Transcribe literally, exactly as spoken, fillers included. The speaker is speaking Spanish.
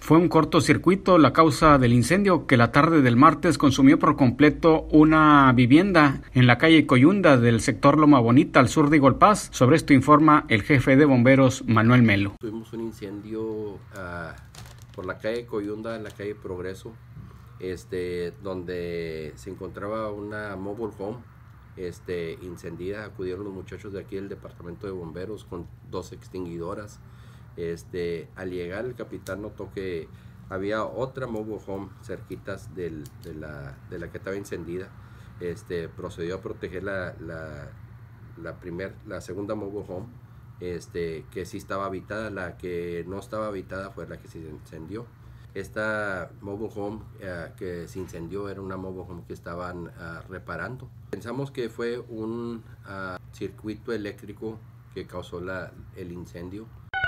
Fue un cortocircuito la causa del incendio que la tarde del martes consumió por completo una vivienda en la calle Coyunda del sector Loma Bonita al sur de Eagle Pass. Sobre esto informa el jefe de bomberos Manuel Melo. Tuvimos un incendio uh, por la calle Coyunda, en la calle Progreso, este, donde se encontraba una mobile home este, incendida. Acudieron los muchachos de aquí del departamento de bomberos con dos extinguidoras. Este, al llegar el capitán notó que había otra mobile home cerquitas del, de, la, de la que estaba encendida. Este, procedió a proteger la, la, la, primer, la segunda mobile home este, que sí estaba habitada. La que no estaba habitada fue la que se incendió. Esta mobile home uh, que se incendió era una mobile home que estaban uh, reparando. Pensamos que fue un uh, circuito eléctrico que causó la, el incendio.